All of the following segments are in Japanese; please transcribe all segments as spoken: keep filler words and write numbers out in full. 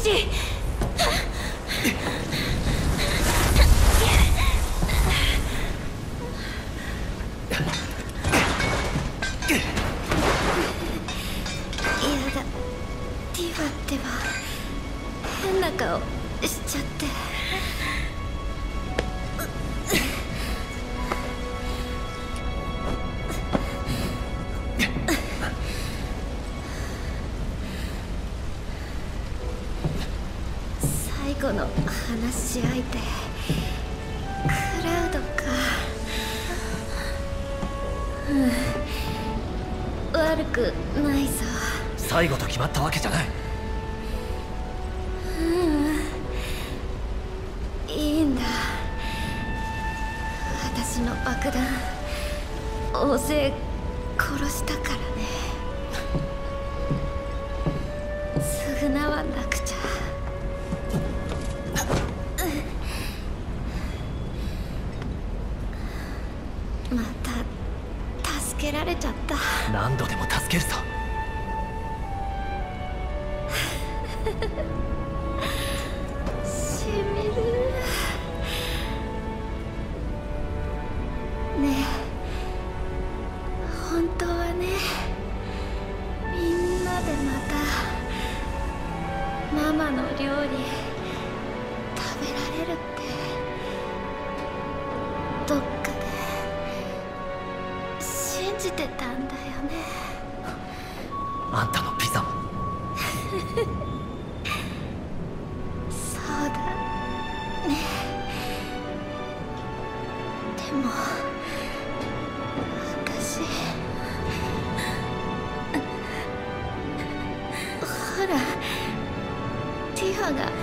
シー。やだ、ティファってば変な顔しちゃって。最後の話し相手、クラウドか。うん、悪くないぞ。 最後と決まったわけじゃない。 うん、いいんだ。私の爆弾大勢殺したからね。償わなくちゃ。また助けられちゃった。 何度でも助けるぞ。 しみるね。え本当はね、みんなでまたママの料理食べられるってどっかで信じてたんだよね。 あんたのピザも。 そうだね。でも私、ほらティファが泣いてる。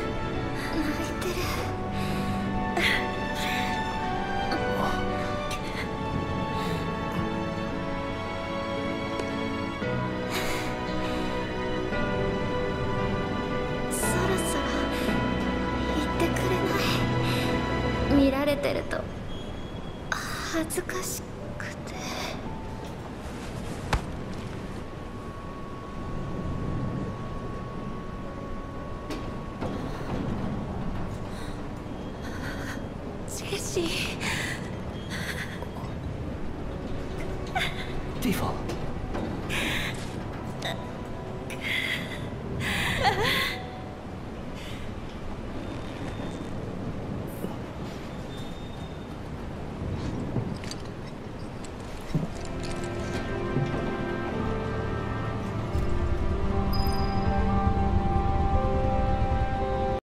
そろそろ言ってくれない？見られてると恥ずかしくて。ジェシー。 ティファ。